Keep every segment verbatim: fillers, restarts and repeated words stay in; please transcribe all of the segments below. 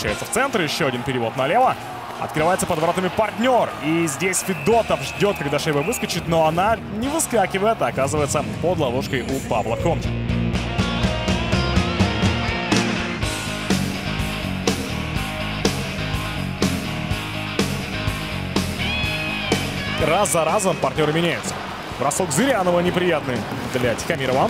перемещается в центр. Еще один перевод налево. Открывается под воротами партнер. И здесь Федотов ждет, когда шайба выскочит, но она не выскакивает, а оказывается под ловушкой у Павла Хомченко. Раз за разом партнеры меняются. Бросок Зырянова неприятный для Тихомирова.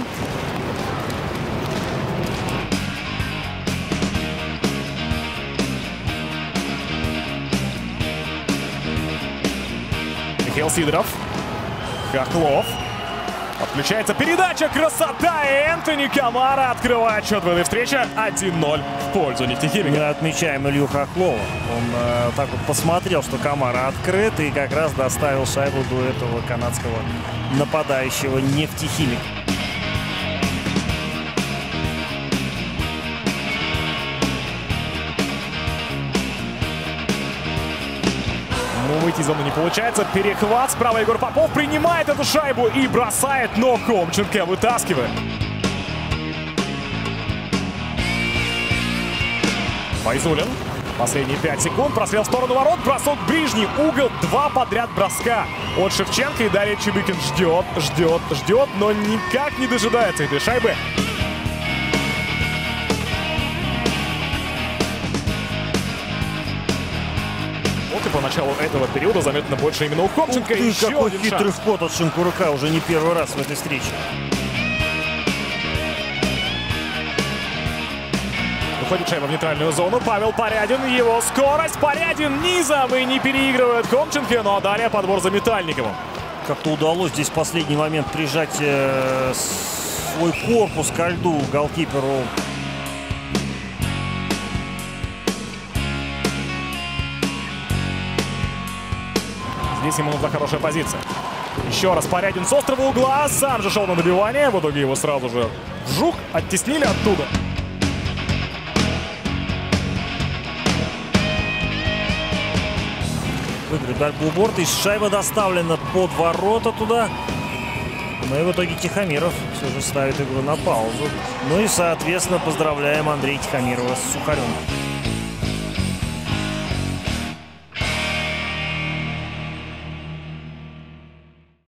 Михаил Сидоров. Хохлов. Подключается передача. Красота! И Энтони Камара открывает счет в этой встрече. один ноль в пользу нефтехимика. Мы отмечаем Илью Хохлова. Он э, так вот посмотрел, что Камара открыт, и как раз доставил шайбу до этого канадского нападающего нефтехимика. Ну, выйти из зоны не получается. Перехват. Справа Егор Попов принимает эту шайбу и бросает, но Хомченко вытаскивает. Файзулин. Последние пять секунд. Прострел в сторону ворот. Бросок в ближний угол. Два подряд броска от Шевченко. И далее Чебыкин ждет, ждет, ждет, но никак не дожидается этой шайбы. Вот и по началу этого периода заметно больше именно у Хомченко. Ух ты, еще какой один хитрый шанс. вход от Шинкурука уже не первый раз в этой встрече. Выходит шайба в нейтральную зону. Павел Порядин. Его скорость. Порядин низом и не переигрывает Хомченко. Ну а далее подбор за Метальниковым. Как-то удалось здесь в последний момент прижать э, свой корпус ко льду голкиперу. Здесь ему нужна хорошая позиция. Еще раз Порядин с острого угла. Сам же шел на добивание. В итоге его сразу же вжух. Оттеснили оттуда. Выиграет борьбу у борта, и шайба доставлена под ворота туда. Ну и в итоге Тихомиров все же ставит игру на паузу. Ну и, соответственно, поздравляем Андрея Тихомирова с Сухарем.